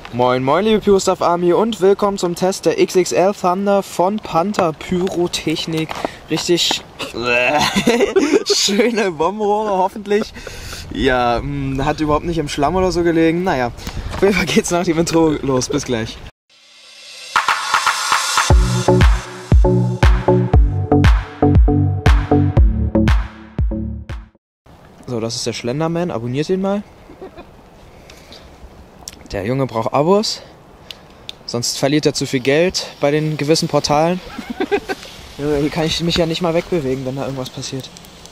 Moin moin liebe Pyrostuff Army und willkommen zum Test der XXL Thunder von Panther Pyrotechnik. Richtig schöne Bombenrohre hoffentlich. Ja, hat überhaupt nicht im Schlamm oder so gelegen. Naja, auf jeden Fall geht's nach dem Intro los. Bis gleich. So, das ist der Schlenderman. Abonniert ihn mal. Der Junge braucht Abos, sonst verliert er zu viel Geld bei den gewissen Portalen. Hier kann ich mich ja nicht mal wegbewegen, wenn da irgendwas passiert.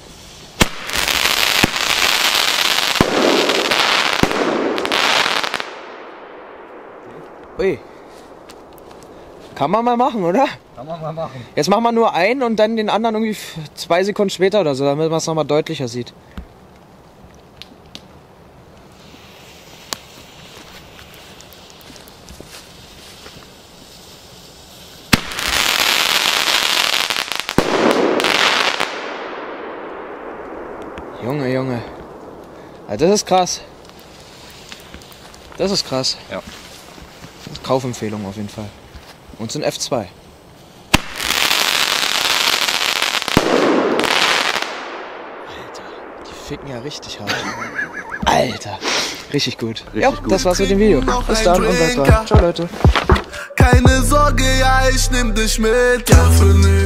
Ui. Kann man mal machen, oder? Kann man mal machen. Jetzt machen wir nur einen und dann den anderen irgendwie 2 Sekunden später oder so, damit man es nochmal deutlicher sieht. Junge. Ja, das ist krass. Das ist krass. Ja. Kaufempfehlung auf jeden Fall. Und so ein F2. Alter, die ficken ja richtig hart. Alter, richtig gut. Das war's mit dem Video. Bis dann und bleibt dran. Ciao Leute. Keine Sorge, ja, ich nehm dich mit. Ja, für